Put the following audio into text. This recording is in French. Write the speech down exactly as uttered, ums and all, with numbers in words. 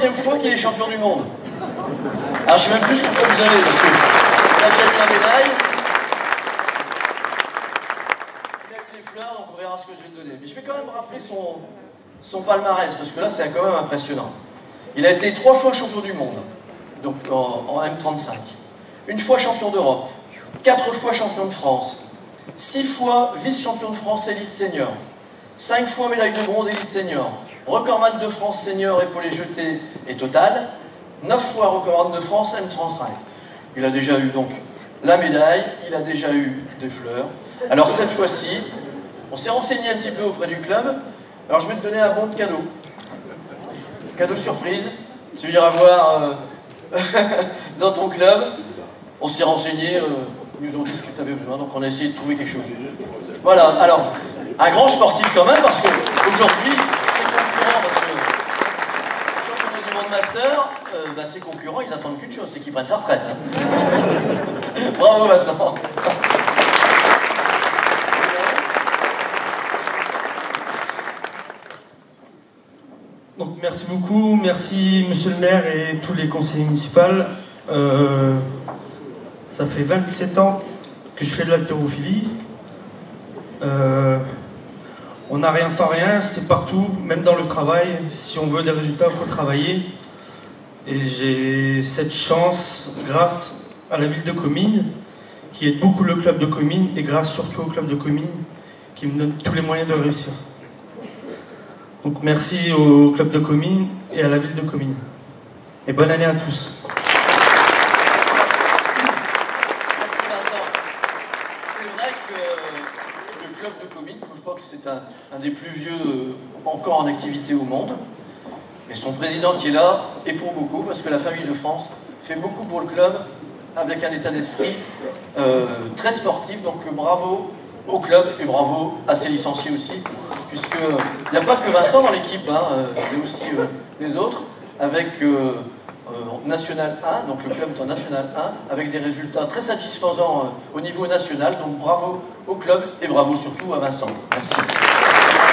troisième fois qu'il est champion du monde. Alors je sais même plus ce qu'on peut lui donner, parce que il a déjà eu la médaille. Il a eu les fleurs, donc on verra ce que je vais te donner. Mais je vais quand même rappeler son, son palmarès, parce que là c'est quand même impressionnant. Il a été trois fois champion du monde, donc en, en M trente-cinq. Une fois champion d'Europe, quatre fois champion de France, six fois vice-champion de France élite senior, cinq fois médaille de bronze élite senior, recordman de France senior épaulé jeté et total, neuf fois recordman de France M trente-cinq. Il a déjà eu donc la médaille, il a déjà eu des fleurs. Alors cette fois-ci, on s'est renseigné un petit peu auprès du club. Alors je vais te donner un bon de cadeau. Cadeau surprise, tu iras voir euh, dans ton club. On s'est renseigné, euh, ils nous ont dit ce que tu avais besoin, donc on a essayé de trouver quelque chose. Voilà, alors, un grand sportif quand même, parce qu'aujourd'hui, ses concurrents, parce que le championnat du monde master, euh, bah, ses concurrents, ils attendent qu'une chose, c'est qu'ils prennent sa retraite. Hein. Bravo Vincent. Donc merci beaucoup, merci monsieur le maire et tous les conseillers municipaux. Euh, ça fait vingt-sept ans que je fais de l'haltérophilie. Euh, on n'a rien sans rien, c'est partout, même dans le travail. Si on veut des résultats, il faut travailler. Et j'ai cette chance grâce à la ville de Comines, qui aide beaucoup le club de Comines, et grâce surtout au club de Comines, qui me donne tous les moyens de réussir. Donc merci au club de Comines et à la ville de Comines. Et bonne année à tous. Merci Vincent. C'est vrai que le club de Comines, je crois que c'est un, un des plus vieux euh, encore en activité au monde. Et son président qui est là est pour beaucoup, parce que la famille de France fait beaucoup pour le club, avec un état d'esprit euh, très sportif. Donc bravo au club et bravo à ses licenciés aussi, puisqu'il n'y a pas que Vincent dans l'équipe, hein, il y a aussi euh, les autres, avec euh, euh, National un, donc le club est en National un, avec des résultats très satisfaisants euh, au niveau national. Donc bravo au club et bravo surtout à Vincent. Merci.